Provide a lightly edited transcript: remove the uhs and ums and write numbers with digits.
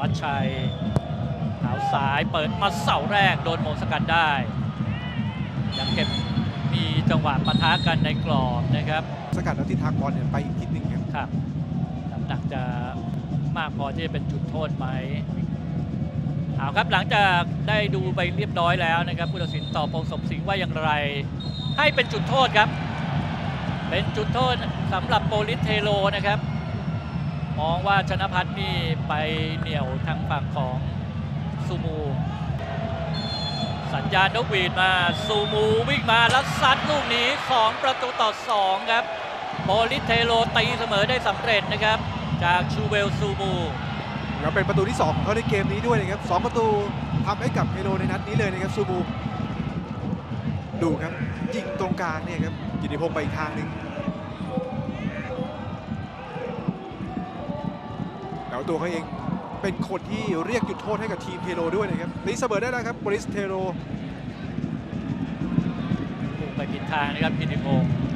วัชชัยเท้าซ้ายเปิดมาเสาแรกโดนโมงสกัดได้ยังเก็บมีจังหวะปะทะกันในกรอบนะครับสกัดแล้วทิศทางบอลเนี่ยไปอีกทิศหนึ่งครับน้ำหนักจะมากพอที่จะเป็นจุดโทษไหมเอาครับหลังจากได้ดูไปเรียบร้อยแล้วนะครับผู้ตัดสินตอบพงศ์สมสิงห์ว่าอย่างไรให้เป็นจุดโทษครับเป็นจุดโทษสำหรับโปลิสเทโลนะครับมองว่าชนพัฒน์นี่ไปเหนี่ยวทางฝั่งของซูมูสัญญาณนกหวีดมาซูมูวิ่งมาแล้วซัดลูกนี้2-2ครับโปลิสเทโลตีเสมอได้สำเร็จนะครับจากชูเวลซูมูแล้วเป็นประตูที่2ของเขาในเกมนี้ด้วยนะครับ2ประตูทำให้กับเฮโรในนัดนี้เลยนะครับซูมูดูครับยิงตรงกลางเนี่ยครับกิติพงศ์ไปอีกทางหนึ่งแล้วตัวเขาเองเป็นคนที่เรียกจุดโทษให้กับทีมเทโรด้วยนะครับตีเสมอได้แล้วครับโปลิสเทโรพุ่งไปผิดทางนะครับกิติพงศ์